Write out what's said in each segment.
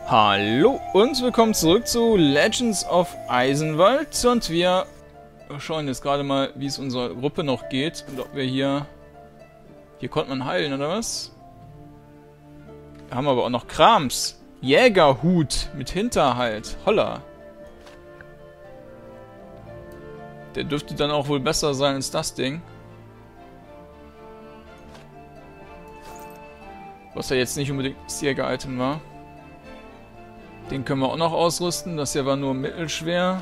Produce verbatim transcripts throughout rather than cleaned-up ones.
Hallo und willkommen zurück zu Legends of Eisenwald und wir schauen jetzt gerade mal, wie es unserer Gruppe noch geht und ob wir hier... Hier konnte man heilen, oder was? Wir haben aber auch noch Krams. Jägerhut mit Hinterhalt. Holla. Der dürfte dann auch wohl besser sein als das Ding. Was ja jetzt nicht unbedingt das Jäger-Item war. Den können wir auch noch ausrüsten. Das hier war nur mittelschwer.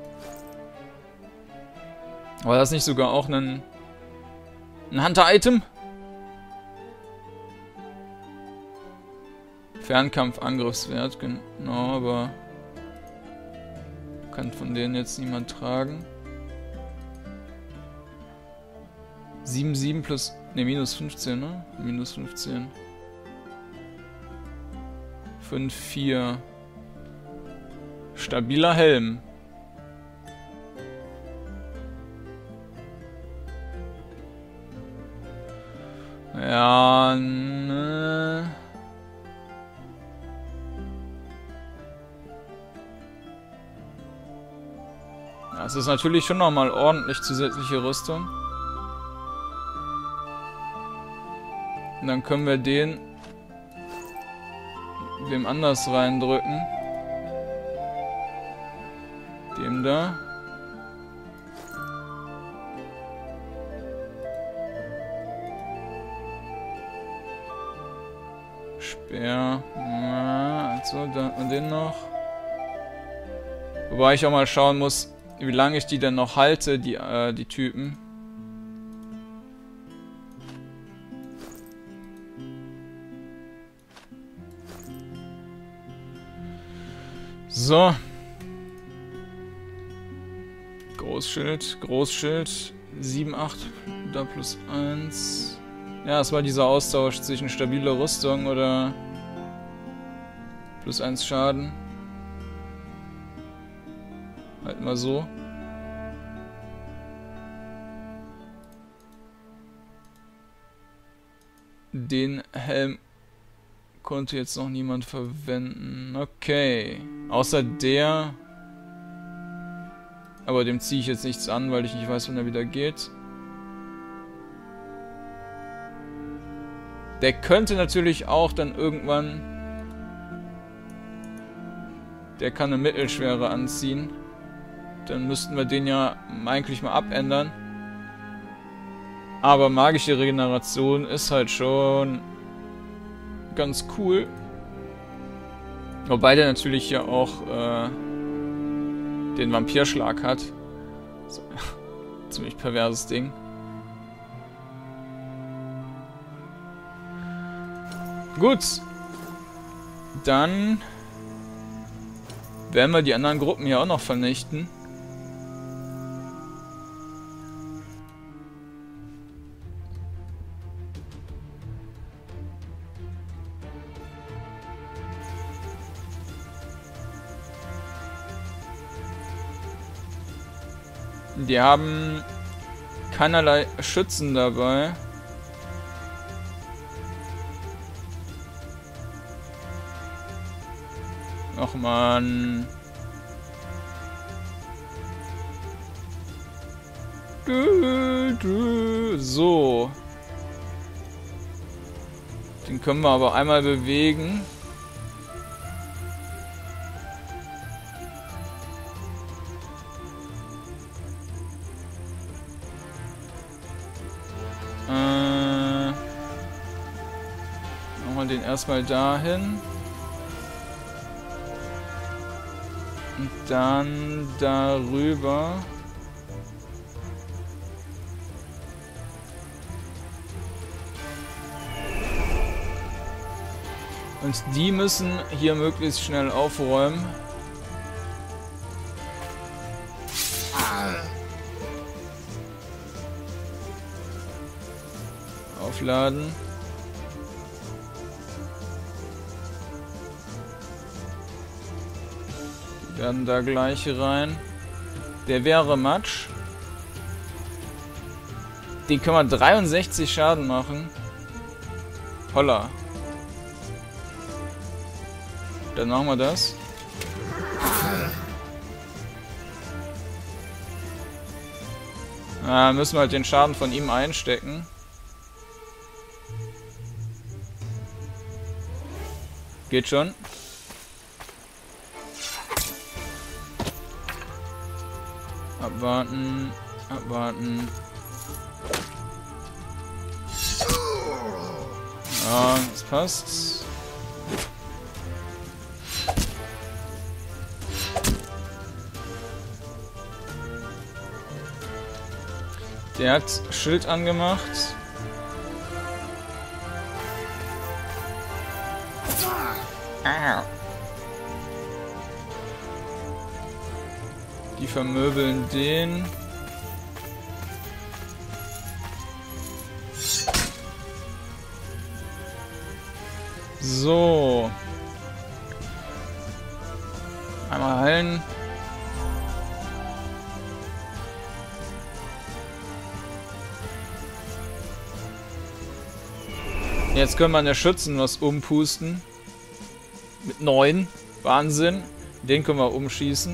War das nicht sogar auch ein, ein Hunter-Item? Fernkampf-Angriffswert, genau, aber kann von denen jetzt niemand tragen. sieben sieben plus, ne, minus fünfzehn, ne? Minus fünfzehn. fünf vier. Stabiler Helm. Ja, ne. Das ist natürlich schon nochmal ordentlich zusätzliche Rüstung. Und dann können wir den wem anders reindrücken. Dem da. Speer. Also, da und den noch. Wobei ich auch mal schauen muss, wie lange ich die denn noch halte, die, äh, die Typen. So. Großschild, Großschild. sieben, acht, da plus eins. Ja, es war dieser Austausch zwischen stabile Rüstung oder plus eins Schaden. Halt mal so. Den Helm konnte jetzt noch niemand verwenden. Okay. Außer der. Aber dem ziehe ich jetzt nichts an, weil ich nicht weiß, wann er wieder geht. Der könnte natürlich auch dann irgendwann... Der kann eine Mittelschwere anziehen. Dann müssten wir den ja eigentlich mal abändern. Aber magische Regeneration ist halt schon ganz cool. Wobei der natürlich ja auch äh, den Vampirschlag hat. So, ziemlich perverses Ding. Gut. Dann werden wir die anderen Gruppen hier auch noch vernichten. Die haben keinerlei Schützen dabei. Ach man. So. Den können wir aber einmal bewegen. Äh. Machen wir den erstmal dahin. Und dann darüber. Und die müssen hier möglichst schnell aufräumen. Aufladen. Werden da gleich rein. Der wäre Matsch. Den können wir dreiundsechzig Schaden machen. Holla. Dann machen wir das. Ah, müssen wir halt den Schaden von ihm einstecken. Geht schon. Abwarten, abwarten. Ja, das passt. Der hat Schild angemacht. Ah. Die vermöbeln den. So. Einmal heilen. Jetzt können wir an der Schützen was umpusten. Mit neun. Wahnsinn. Den können wir umschießen.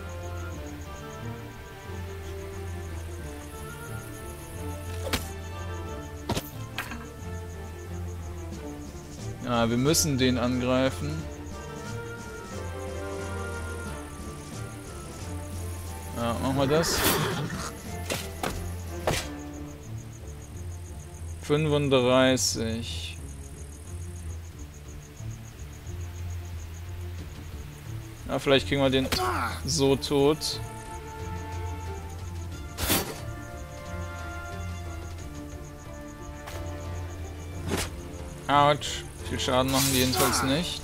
Ja, wir müssen den angreifen. Ja, machen wir das. fünfunddreißig. Ja, vielleicht kriegen wir den so tot. Autsch. Viel Schaden machen die jedenfalls nicht.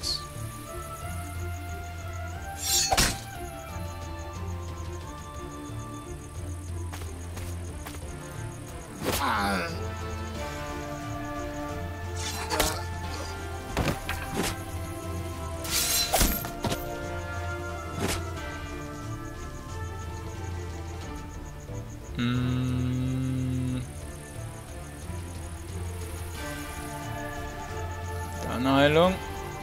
Hm. Da eine Heilung.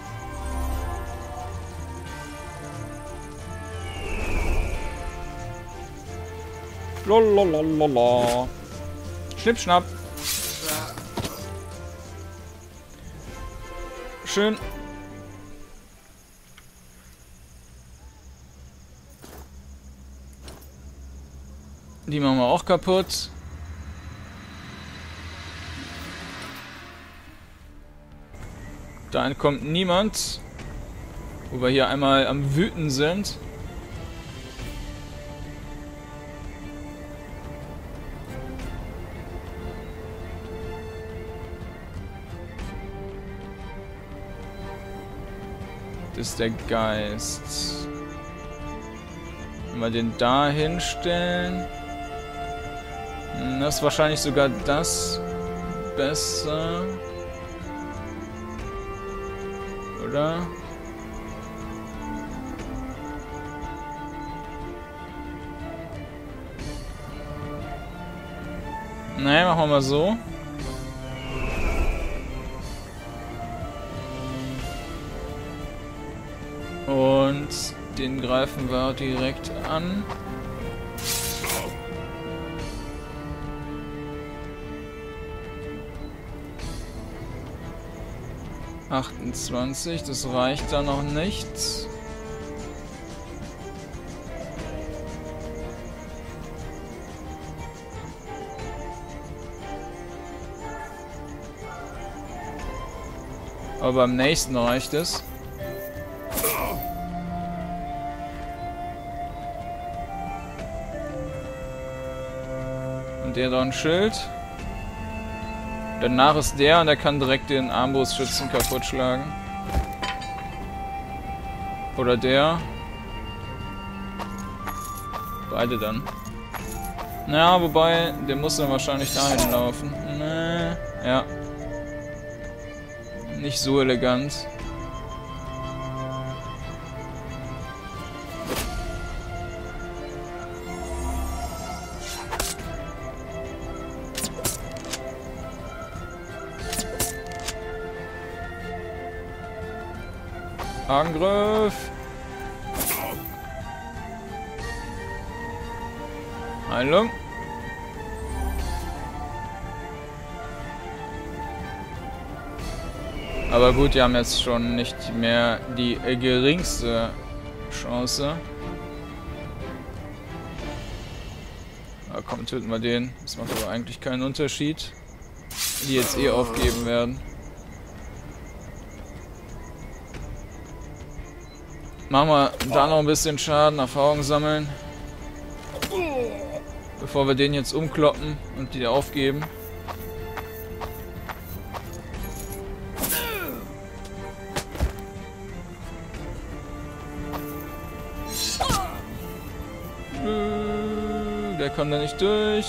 Lalalala. Schnipp, schnapp. Schön. Die machen wir auch kaputt. Da entkommt niemand. Wo wir hier einmal am Wüten sind. Das ist der Geist. Wenn wir den da hinstellen. Das ist wahrscheinlich sogar das besser. Oder? Ne, machen wir mal so. Und den greifen wir direkt an. achtundzwanzig, das reicht da noch nicht. Aber beim nächsten reicht es. Und der da ein Schild. Danach ist der und der kann direkt den Armbrustschützen kaputt schlagen. Oder der. Beide dann. Naja, wobei, der muss dann wahrscheinlich dahin laufen. Nee, ja. Nicht so elegant. Angriff. Heilung. Aber gut, die haben jetzt schon nicht mehr die äh, geringste Chance. Na komm, töten wir den. Das macht aber eigentlich keinen Unterschied. Die jetzt eh aufgeben werden. Machen wir da noch ein bisschen Schaden, Erfahrung sammeln. Bevor wir den jetzt umkloppen und die aufgeben. Der kommt da nicht durch.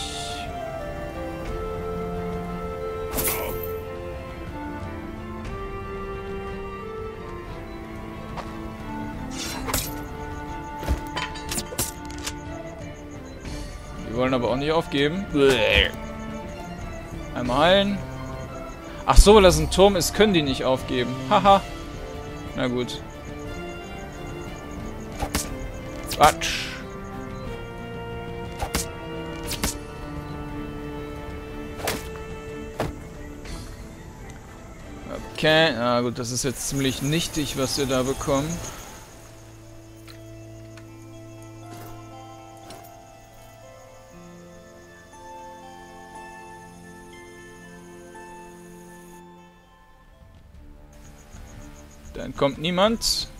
Die wollen aber auch nicht aufgeben. Einmal heilen. Ach so, weil das ein Turm ist, können die nicht aufgeben. Haha. Na gut. Quatsch. Okay, na gut, das ist jetzt ziemlich nichtig, was wir da bekommen. Dann kommt niemand.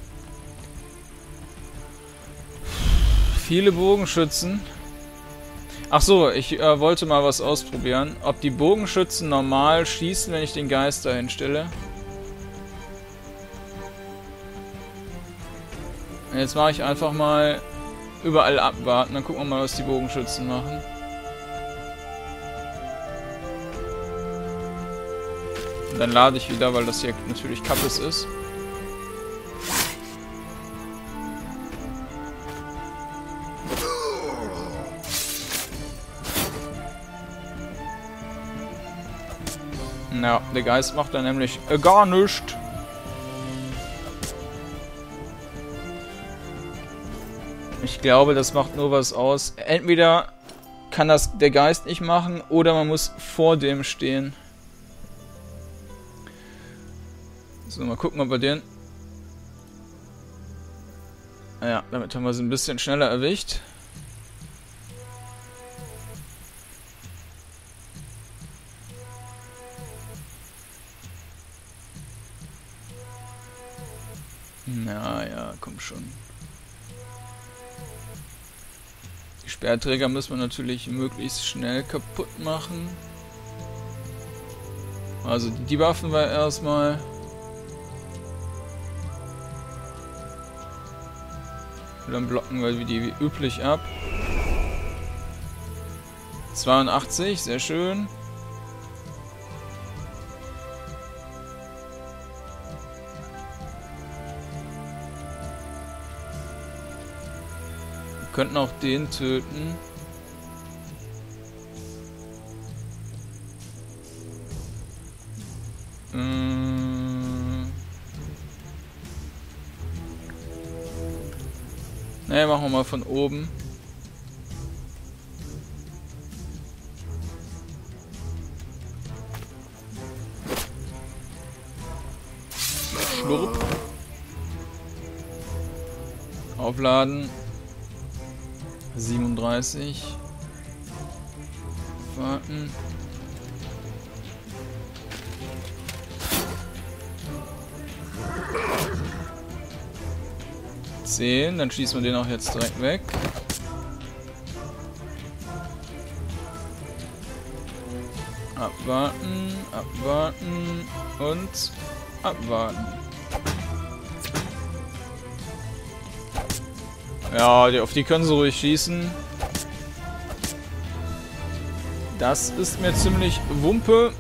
Viele Bogenschützen. Ach so, ich äh, wollte mal was ausprobieren. Ob die Bogenschützen normal schießen, wenn ich den Geist dahin stelle. Jetzt mache ich einfach mal überall abwarten. Dann gucken wir mal, was die Bogenschützen machen. Und dann lade ich wieder, weil das hier natürlich Kappes ist. Ja, der Geist macht da nämlich äh, gar nichts. Ich glaube, das macht nur was aus. Entweder kann das der Geist nicht machen, oder man muss vor dem stehen. So, mal gucken, ob wir den... Ja, damit haben wir sie ein bisschen schneller erwischt. Na ja, komm schon. Die Speerträger müssen wir natürlich möglichst schnell kaputt machen. Also die buffen wir erstmal. Und dann blocken wir die wie üblich ab. zweiundachtzig, sehr schön. Wir könnten auch den töten. Hm. Ne, machen wir mal von oben. Schlurp. Aufladen. siebenunddreißig. Warten. zehn, dann schießen wir den auch jetzt direkt weg. Abwarten, abwarten und abwarten. Ja, die, auf die können sie ruhig schießen. Das ist mir ziemlich Wumpe.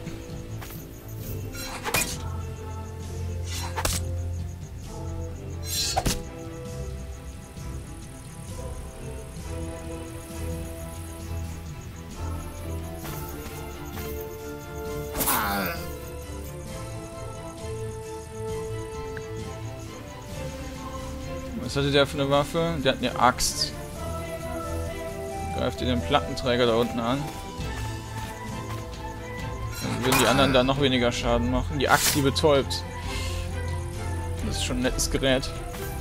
Was hatte der für eine Waffe? Der hat eine Axt. Greift ihr den Plattenträger da unten an. Dann würden die anderen da noch weniger Schaden machen. Die Axt, die betäubt. Das ist schon ein nettes Gerät.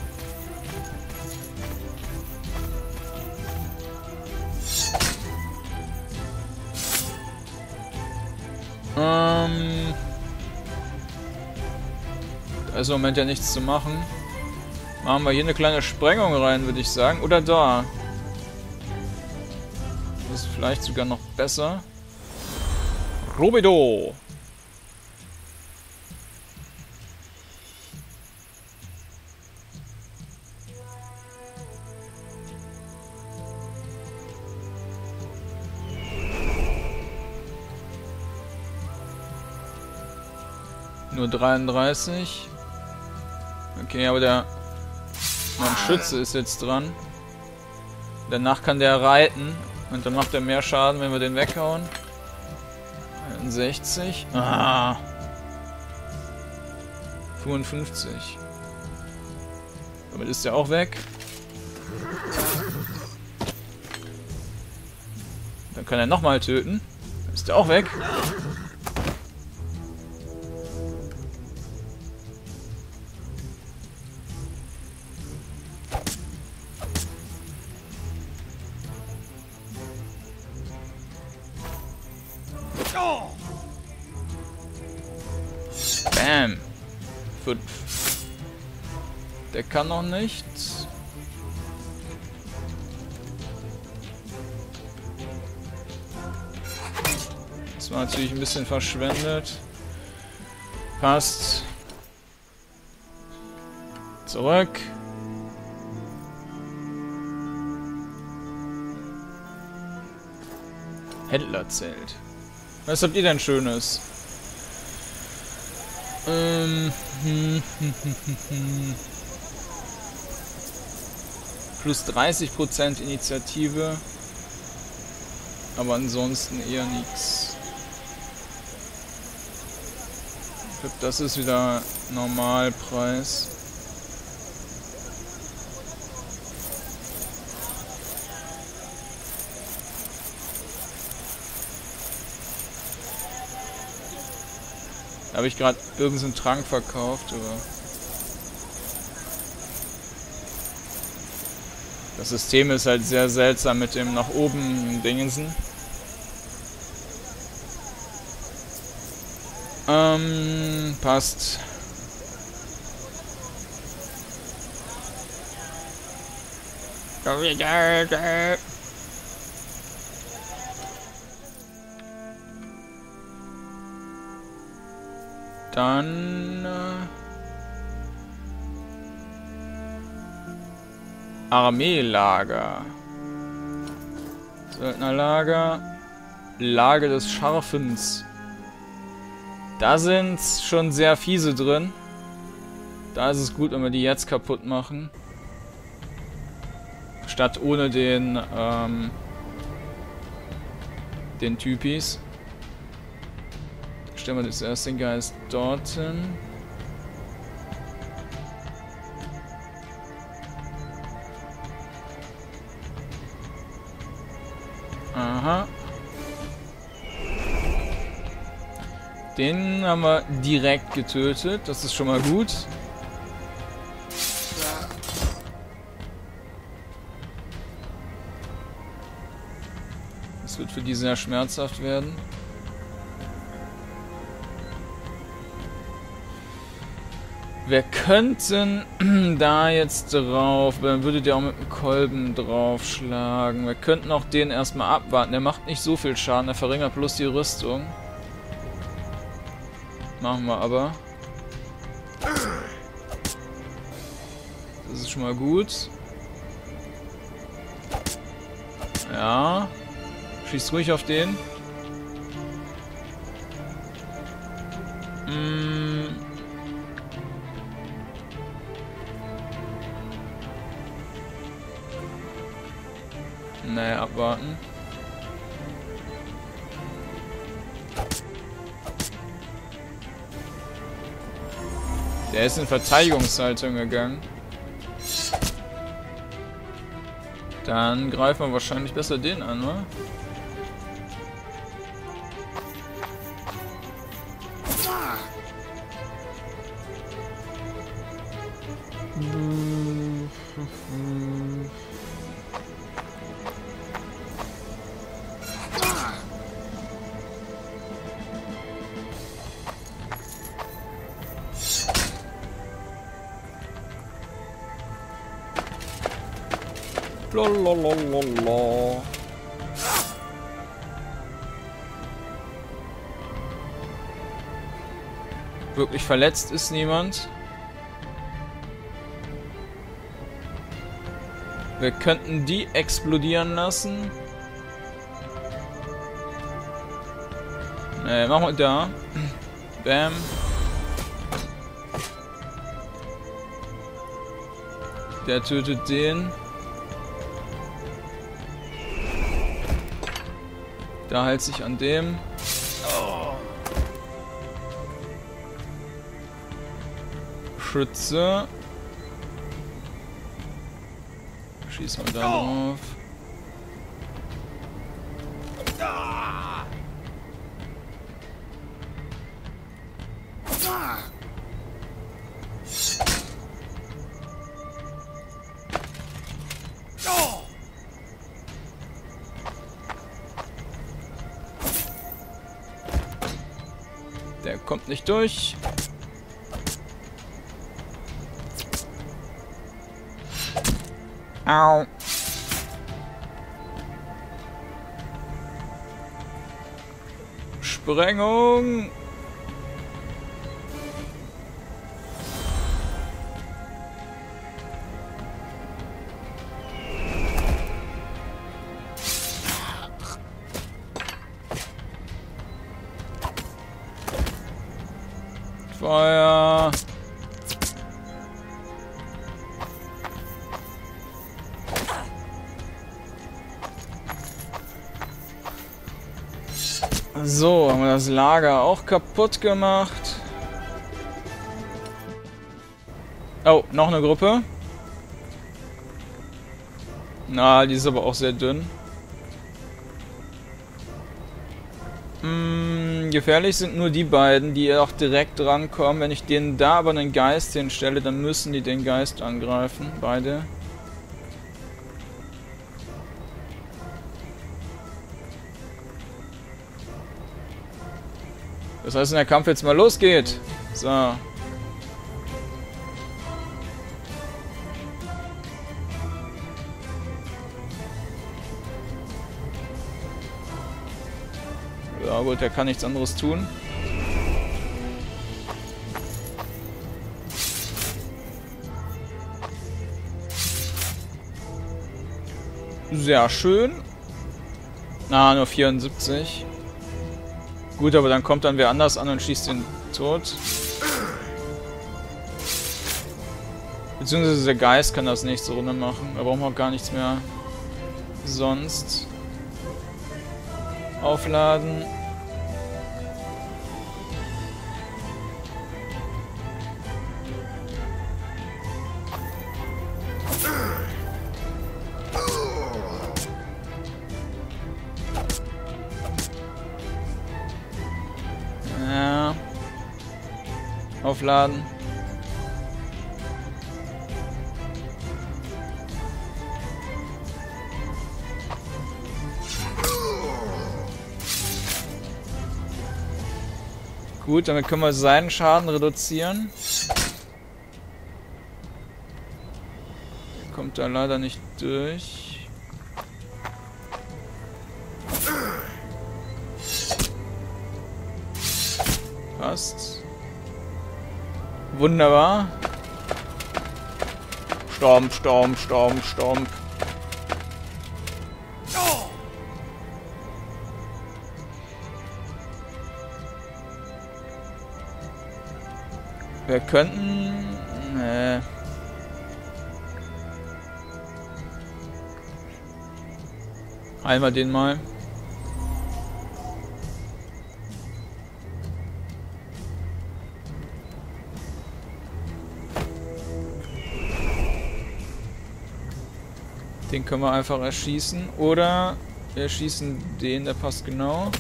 Ähm... Da ist im Moment ja nichts zu machen. Machen wir hier eine kleine Sprengung rein, würde ich sagen. Oder da. Das ist vielleicht sogar noch besser. Rubido! Nur dreiunddreißig. Okay, aber der mein Schütze ist jetzt dran. Danach kann der reiten. Und dann macht er mehr Schaden, wenn wir den weghauen. einundsechzig. Ah. fünfundfünfzig. Damit ist der auch weg. Dann kann er nochmal töten. Dann ist der auch weg. Bam. fünf. Der kann noch nicht. Das war natürlich ein bisschen verschwendet. Passt. Zurück. Händlerzelt. Was habt ihr denn Schönes? Ähm. Hm, hm, hm, hm, hm. Plus dreißig Prozent Initiative. Aber ansonsten eher nichts. Ich glaube, das ist wieder Normalpreis. Da habe ich gerade irgendeinen Trank verkauft, aber das System ist halt sehr seltsam mit dem nach oben Dingensen. Ähm, passt. Dann äh, Armeelager. Söldnerlager. Lager des Scharfens. Da sind schon sehr fiese drin. Da ist es gut, wenn wir die jetzt kaputt machen. Statt ohne den ähm, den Typis. Stellen wir das erste Geist dorthin. Aha. Den haben wir direkt getötet. Das ist schon mal gut. Das wird für die sehr schmerzhaft werden. Wir könnten da jetzt drauf, dann würde der auch mit dem Kolben draufschlagen. Wir könnten auch den erstmal abwarten. Der macht nicht so viel Schaden, der verringert bloß die Rüstung. Machen wir aber. Das ist schon mal gut. Ja. Schießt ruhig auf den. Mm. Nee, abwarten. Der ist in Verteidigungshaltung gegangen. Dann greifen wir wahrscheinlich besser den an, oder? Lalalala. Wirklich verletzt ist niemand. Wir könnten die explodieren lassen. Ne, machen wir da. Bam. Der tötet den. Da hält sich an dem. Schütze. Schieß mal da drauf. Der kommt nicht durch. Au. Sprengung. Feuer. So, haben wir das Lager auch kaputt gemacht. Oh, noch eine Gruppe. Na, die ist aber auch sehr dünn. Hm, gefährlich sind nur die beiden, die auch direkt rankommen. Wenn ich denen da aber einen Geist hinstelle, dann müssen die den Geist angreifen. Beide. Das heißt, wenn der Kampf jetzt mal losgeht. So. Ja gut, der kann nichts anderes tun. Sehr schön. Na, nur vierundsiebzig. Gut, aber dann kommt dann wer anders an und schießt ihn tot. Beziehungsweise der Geist kann das nächste Runde machen. Da brauchen wir auch gar nichts mehr sonst. Aufladen. Ja. Aufladen. Gut, damit können wir seinen Schaden reduzieren. Der kommt da leider nicht durch. Passt. Wunderbar. Stomp, stomp, stomp, stomp. Wir könnten... Nee. Heilen wir den mal. Den können wir einfach erschießen. Oder wir erschießen den, der passt genau.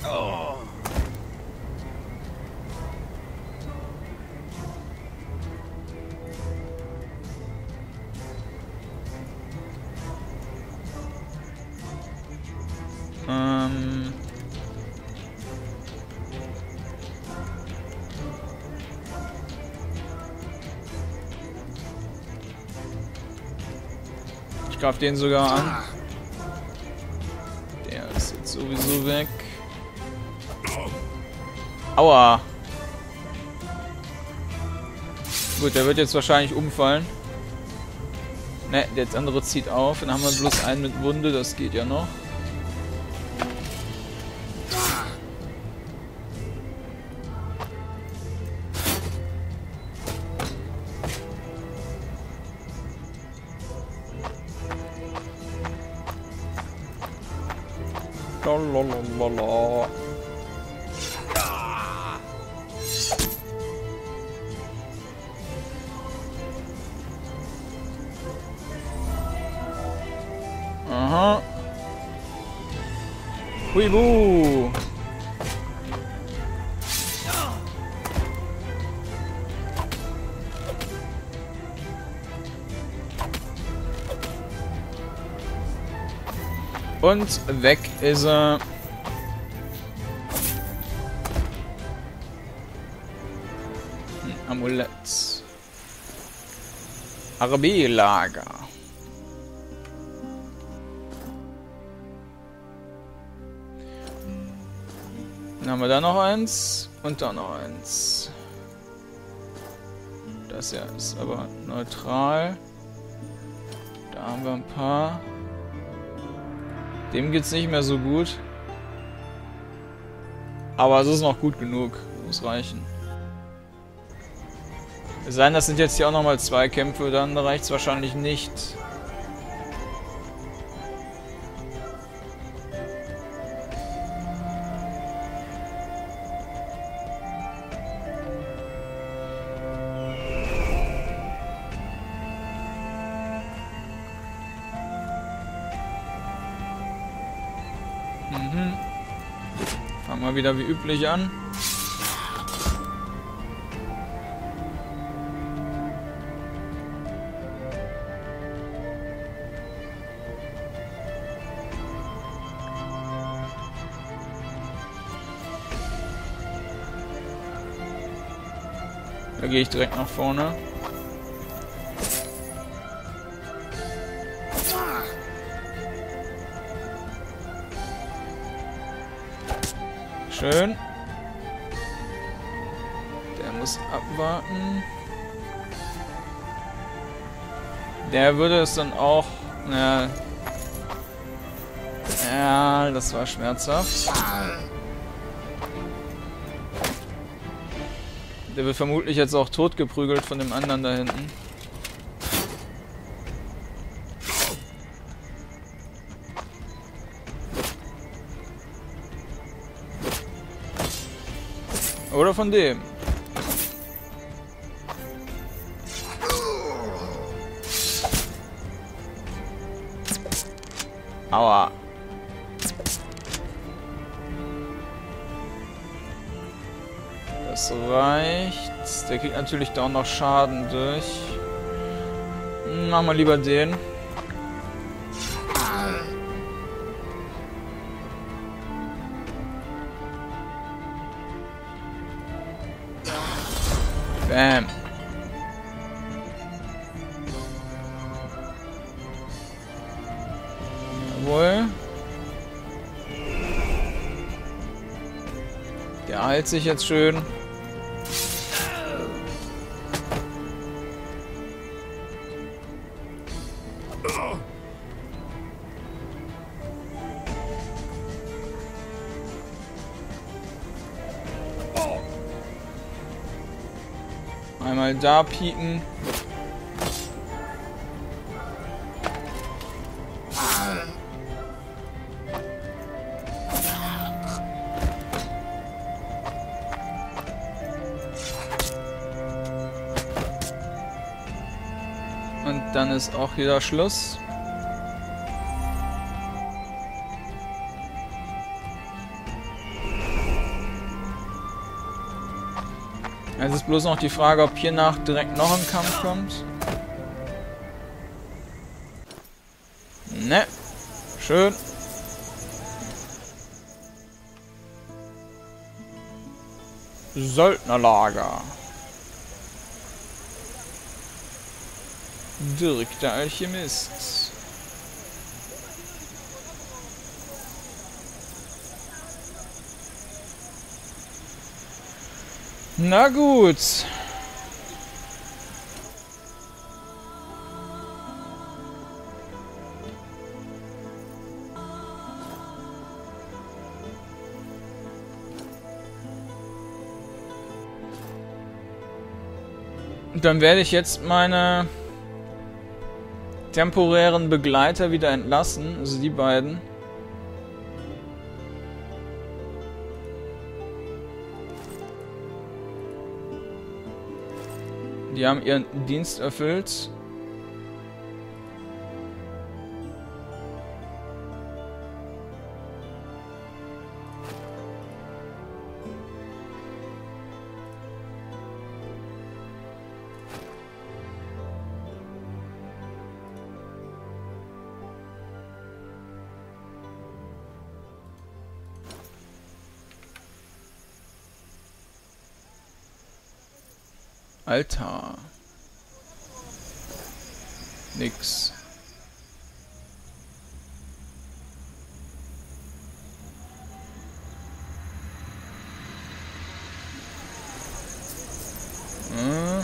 Ähm... Ich greife den sogar an. Der ist jetzt sowieso weg. Aua. Gut, der wird jetzt wahrscheinlich umfallen. Ne, der andere zieht auf. Dann haben wir bloß einen mit Wunde, das geht ja noch. Lalalala. Aha. Huibu. Und weg ist er. Hm, Amulett. Armeelager. Dann haben wir da noch eins und da noch eins. Das hier ist aber neutral. Da haben wir ein paar. Dem geht's nicht mehr so gut. Aber es ist noch gut genug. Muss reichen. Es sei denn, das sind jetzt hier auch nochmal zwei Kämpfe, dann reicht's wahrscheinlich nicht. Mhm. Fangen wir wieder wie üblich an. Da gehe ich direkt nach vorne. Schön. Der muss abwarten. Der würde es dann auch... Ja, ja, das war schmerzhaft. Der wird vermutlich jetzt auch totgeprügelt von dem anderen da hinten. Oder von dem. Aua. Das reicht. Der kriegt natürlich da auch noch Schaden durch. Machen wir lieber den. Bam. Jawohl. Der heilt sich jetzt schön. Einmal da pieken. Und dann ist auch wieder Schluss. Es ist bloß noch die Frage, ob hiernach direkt noch ein Kampf kommt. Ne. Schön. Söldnerlager. Dirk, der Alchemist. Na gut. Dann werde ich jetzt meine temporären Begleiter wieder entlassen, also die beiden. Die haben ihren Dienst erfüllt. Altar. Nix. Hm.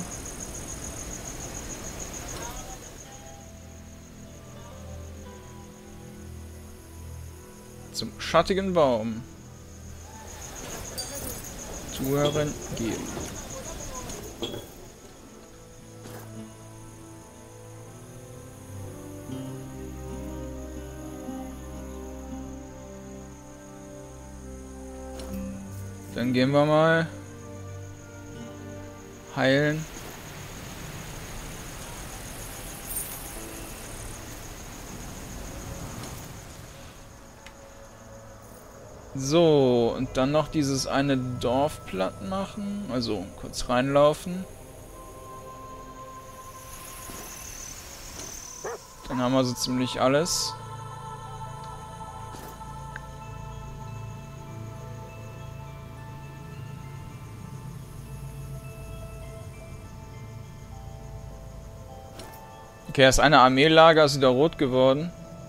Zum schattigen Baum. Zuhören geben. Dann gehen wir mal heilen. So, und dann noch dieses eine Dorf platt machen. Also kurz reinlaufen. Dann haben wir so ziemlich alles. Okay, das eine Armeelager ist wieder rot geworden.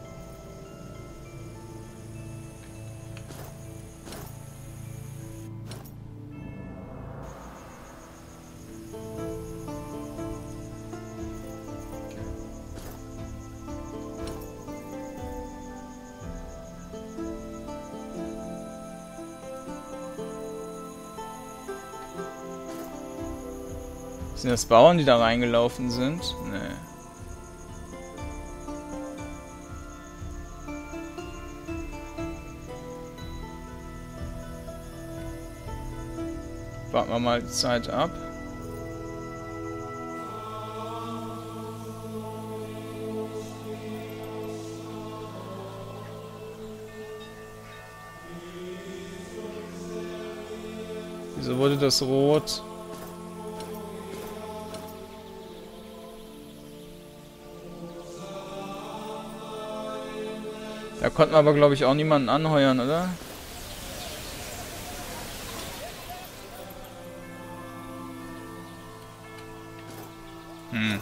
Sind das Bauern, die da reingelaufen sind? Nee. Warten wir mal die Zeit ab. Wieso wurde das rot? Da konnten wir aber, glaube ich, auch niemanden anheuern, oder? Hm.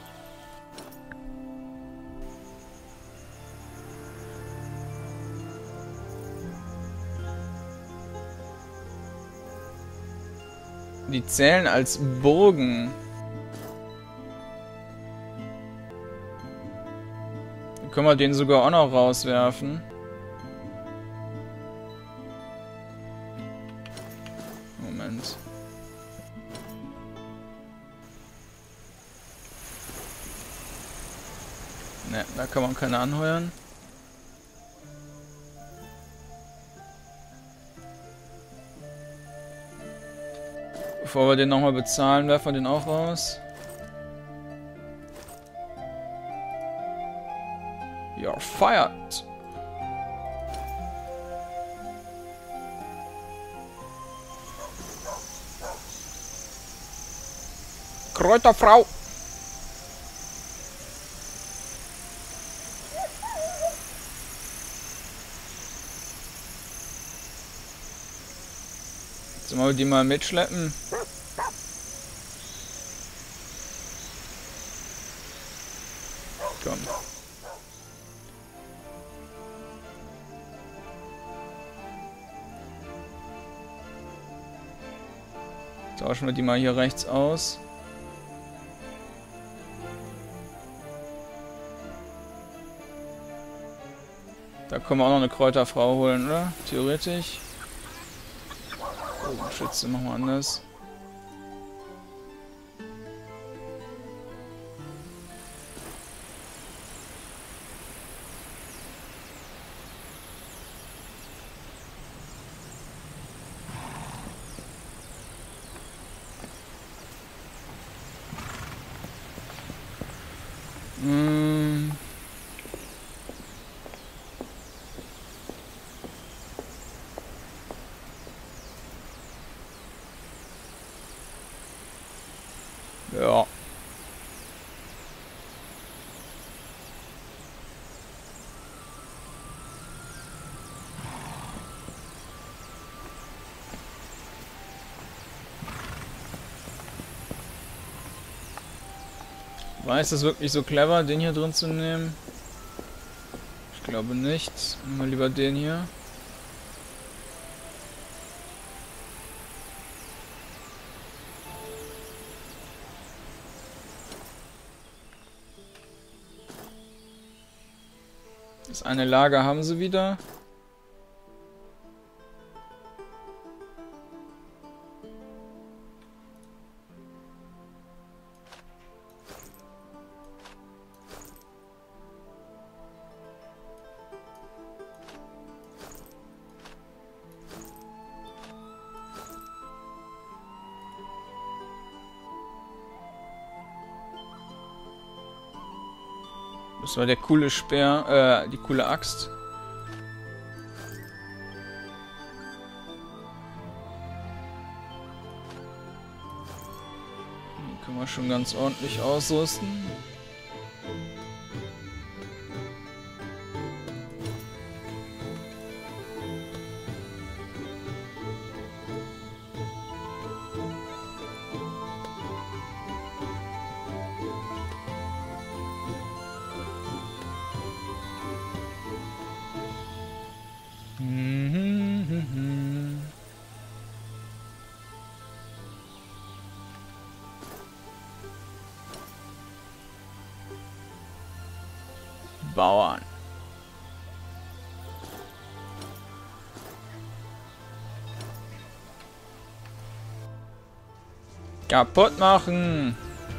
Die zählen als Burgen. Dann können wir den sogar auch noch rauswerfen. Moment. Ne, da kann man keine anheuern. Bevor wir den nochmal bezahlen, werfen wir den auch raus. You're fired. Kräuterfrau! Sollen wir die mal mitschleppen? Komm. Tauschen wir die mal hier rechts aus. Da können wir auch noch eine Kräuterfrau holen, oder? Theoretisch. Oh, Schütze machen wir anders. Hm. Ja. War es das wirklich so clever, den hier drin zu nehmen? Ich glaube nicht. Nehmen wir lieber den hier. Das eine Lager haben sie wieder. Das war der coole Speer, äh, die coole Axt. Die können wir schon ganz ordentlich ausrüsten. Bauern. Kaputt machen.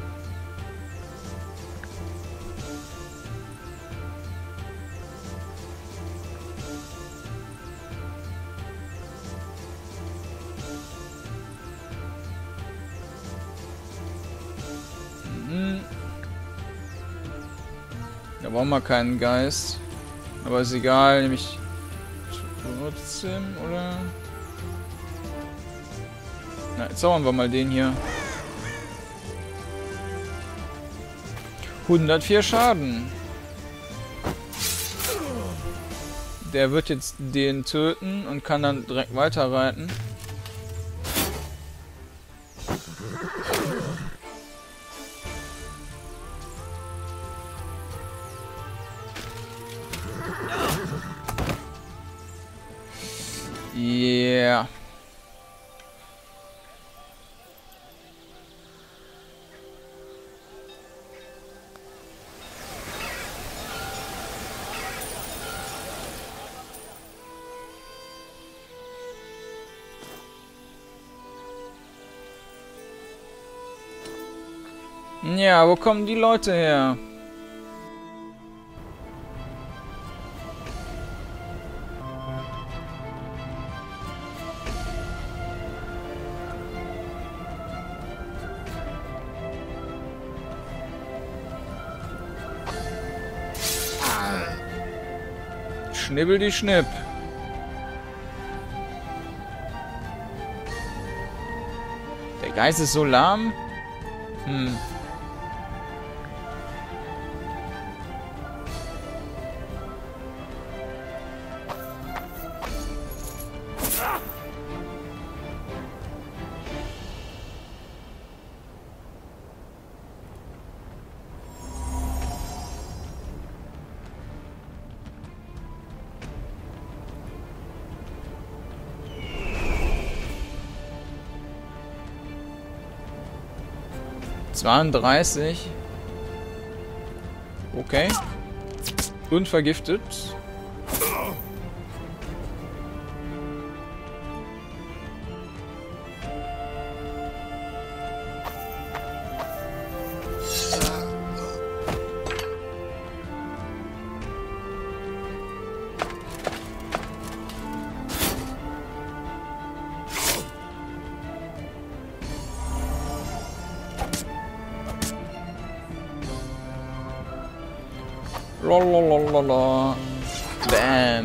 Da brauchen wir keinen Geist. Aber ist egal, nämlich trotzdem, oder? Na, jetzt zaubern wir mal den hier. hundertvier Schaden. Der wird jetzt den töten und kann dann direkt weiterreiten. Yeah. Ja, wo kommen die Leute her? Schnibbel die Schnipp. Der Geist ist so lahm. Hm. zweiunddreißig. Okay. Unvergiftet. Lalalala. Bam.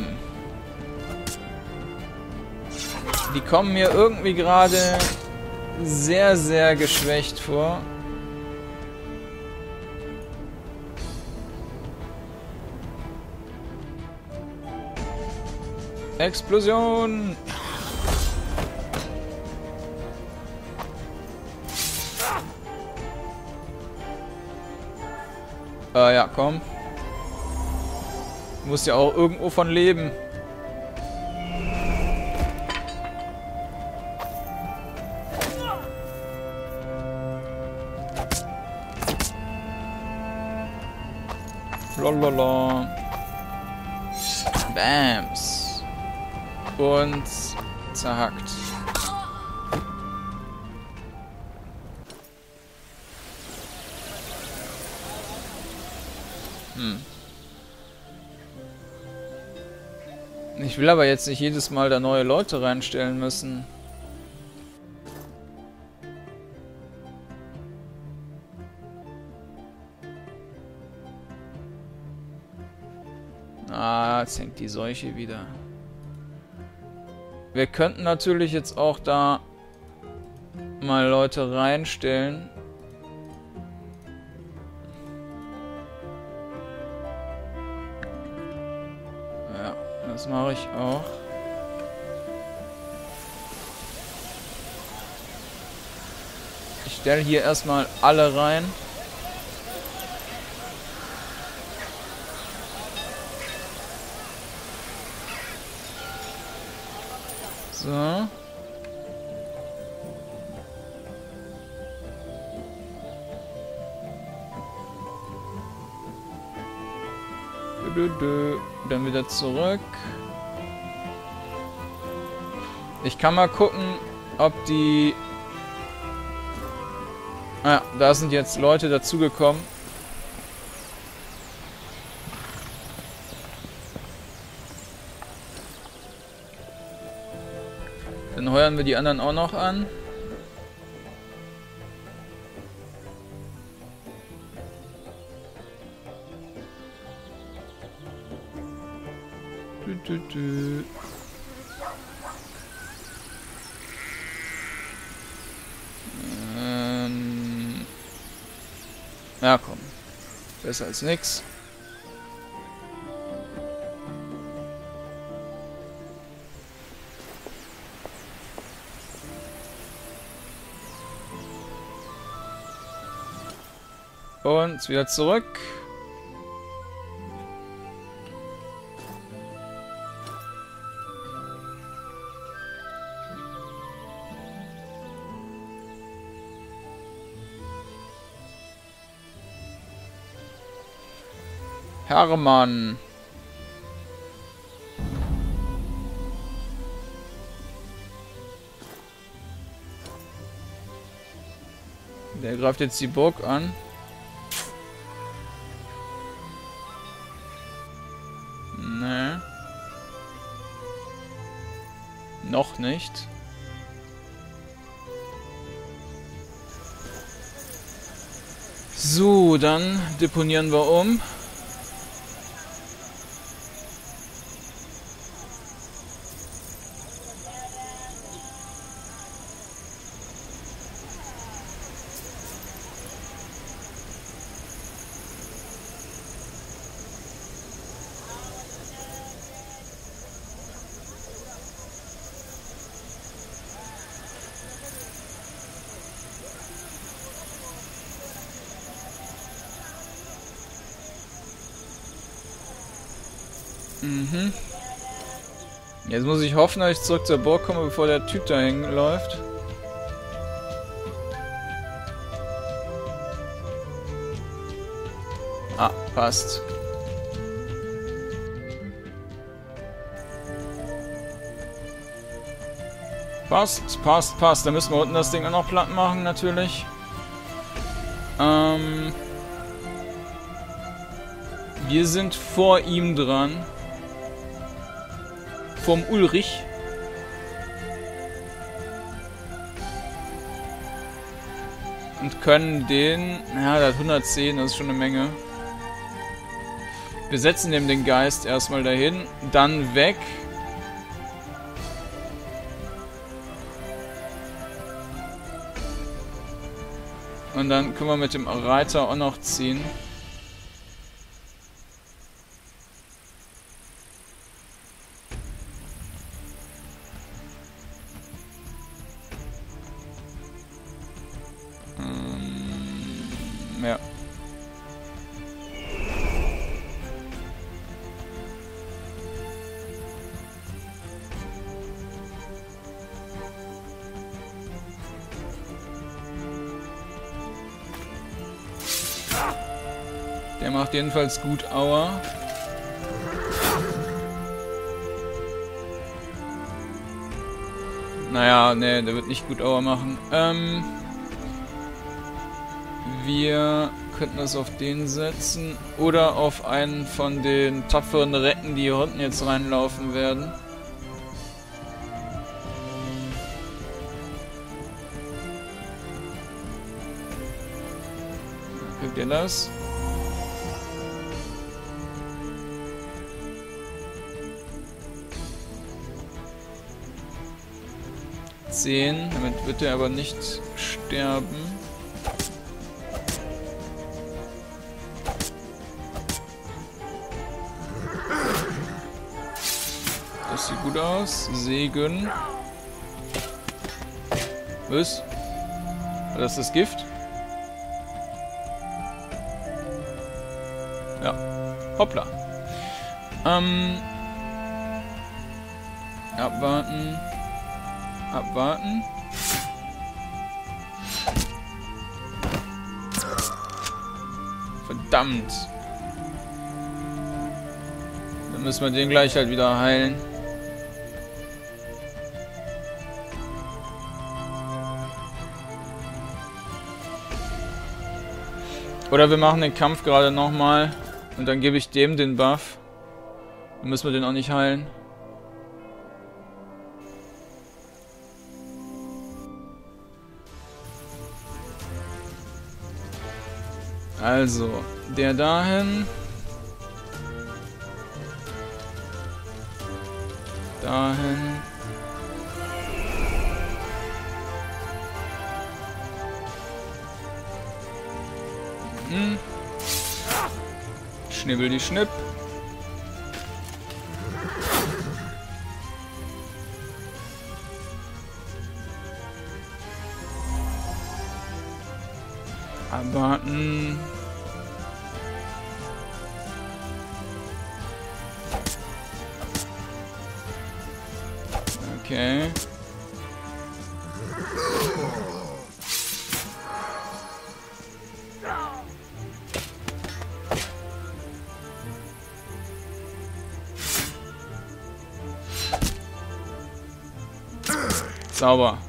Die kommen mir irgendwie gerade sehr, sehr geschwächt vor. Explosion! Äh, ja, komm. Du musst ja auch irgendwo von leben. Lolala. Bams. Und zerhackt. Hm. Ich will aber jetzt nicht jedes Mal da neue Leute reinstellen müssen. Ah, jetzt hängt die Seuche wieder. Wir könnten natürlich jetzt auch da mal Leute reinstellen. Ja, das mache ich auch. Ich stelle hier erstmal alle rein. So. Dö, dö. Dann wieder zurück. Ich kann mal gucken, ob die... Ah, da sind jetzt Leute dazugekommen. Dann heuern wir die anderen auch noch an. Dü, dü, dü. Ähm. Ja, komm. Besser als nix. Und wieder zurück. Hermann. Der greift jetzt die Burg an. Nee. Noch nicht. So, dann deponieren wir um. Mhm. Jetzt muss ich hoffen, dass ich zurück zur Burg komme, bevor der Typ da hinläuft. Ah, passt. Passt, passt, passt. Da müssen wir unten das Ding auch noch platt machen, natürlich. Ähm... Wir sind vor ihm dran. Vorm Ulrich. Und können den... Ja, der hat hundertzehn, das ist schon eine Menge. Wir setzen dem den Geist erstmal dahin. Dann weg. Und dann können wir mit dem Reiter auch noch ziehen. Ja. Der macht jedenfalls gut Aua. Naja, ne, der wird nicht gut Aua machen. Ähm... Wir könnten das auf den setzen oder auf einen von den tapferen Recken, die hier unten jetzt reinlaufen werden. Kriegt ihr das? Zehn, damit wird er aber nicht sterben. Das sieht gut aus. Segen. Was? War das das Gift? Ja. Hoppla. Ähm. Abwarten. Abwarten. Verdammt. Dann müssen wir den gleich halt wieder heilen. Oder wir machen den Kampf gerade nochmal und dann gebe ich dem den Buff. Dann müssen wir den auch nicht heilen. Also, der dahin. Dahin. Hm. Schnibbel die Schnipp. Abwarten. Okay. Sauber.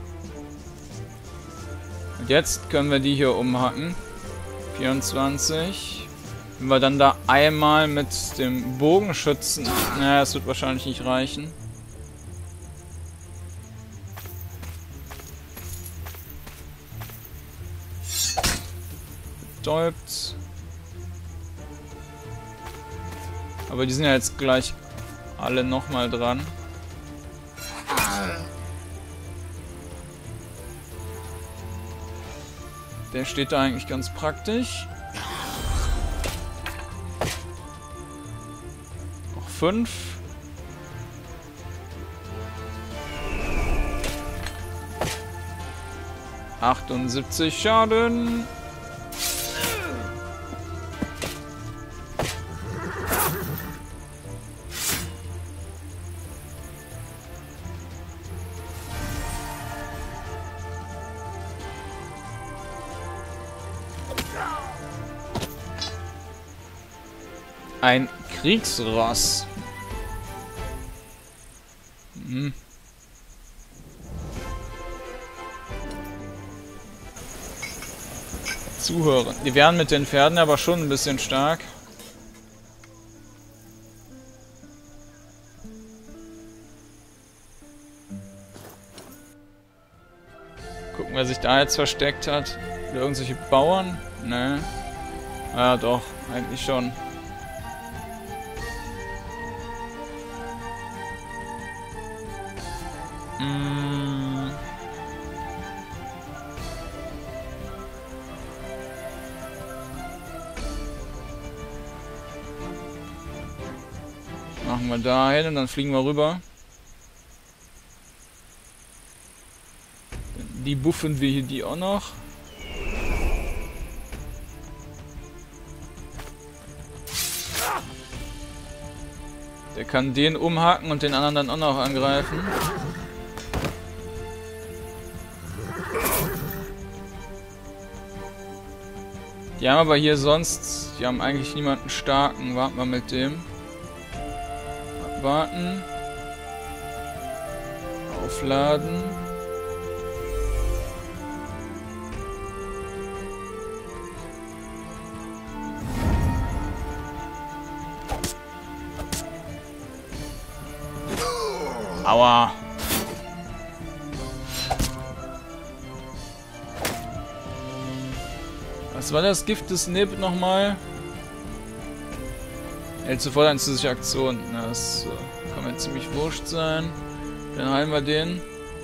Und jetzt können wir die hier umhacken. vierundzwanzig. Wenn wir dann da einmal mit dem Bogenschützen... Naja, das wird wahrscheinlich nicht reichen. Betäubt. Aber die sind ja jetzt gleich alle nochmal dran. Der steht da eigentlich ganz praktisch. Noch fünf. achtundsiebzig Schaden. Ein Kriegsross. Hm. Zuhören. Die wären mit den Pferden aber schon ein bisschen stark. Gucken, wer sich da jetzt versteckt hat. Oder irgendwelche Bauern? Ne. Ja, doch. Eigentlich schon. Mm. Machen wir da hin und dann fliegen wir rüber. Die buffen wir hier die auch noch. Der kann den umhaken und den anderen dann auch noch angreifen. Die haben aber hier sonst... Die haben eigentlich niemanden starken. Warten wir mit dem. Abwarten. Aufladen. Aua. Was war das Gift des Nib nochmal? Hält sofort eine zusätzliche Aktion. Na, das äh, kann mir ziemlich wurscht sein. Dann heilen wir den.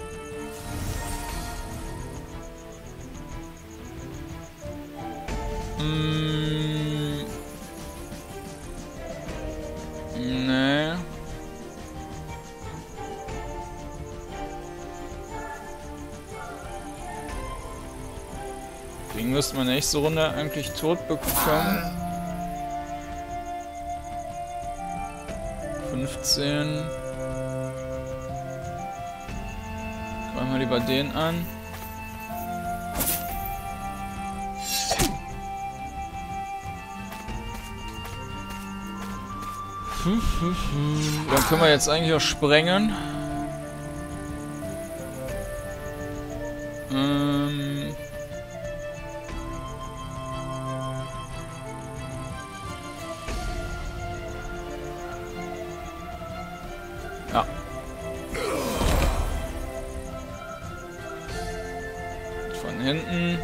Mm. Nee. Den müsste man nächste Runde eigentlich tot bekommen. fünfzehn. Greifen wir lieber den an. Dann können wir jetzt eigentlich auch sprengen. Ähm... Ja. Von hinten.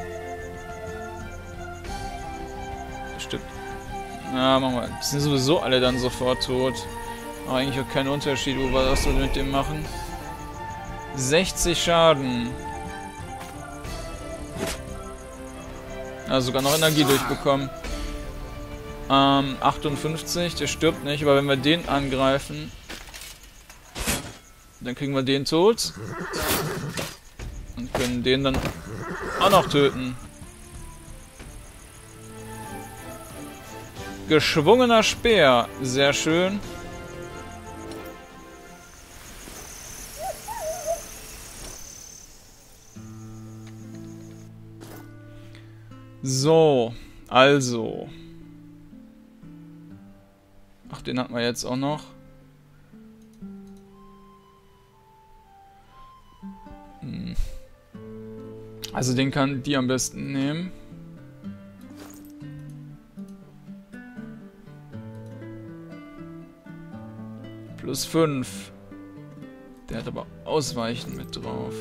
Stimmt. Ja, machen wir. Die sind sowieso alle dann sofort tot. Aber eigentlich auch kein Unterschied, wo wir das so mit dem machen. sechzig Schaden. Ja, sogar noch Energie durchbekommen. Ähm, achtundfünfzig. Der stirbt nicht, aber wenn wir den angreifen, dann kriegen wir den tot. Und können den dann auch noch töten. Geschwungener Speer. Sehr schön. So. Also. Ach, den hatten wir jetzt auch noch. Also den kann die am besten nehmen. Plus fünf. Der hat aber Ausweichen mit drauf.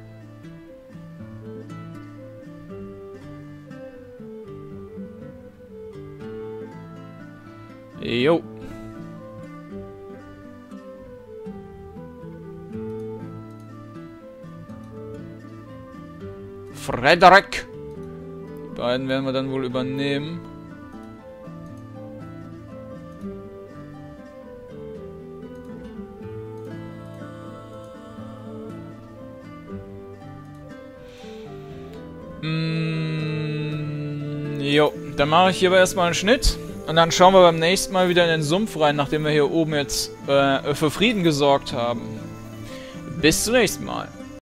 Jo. Frederik. Die beiden werden wir dann wohl übernehmen. Mm, jo, dann mache ich hier aber erstmal einen Schnitt. Und dann schauen wir beim nächsten Mal wieder in den Sumpf rein, nachdem wir hier oben jetzt äh, für Frieden gesorgt haben. Bis zum nächsten Mal.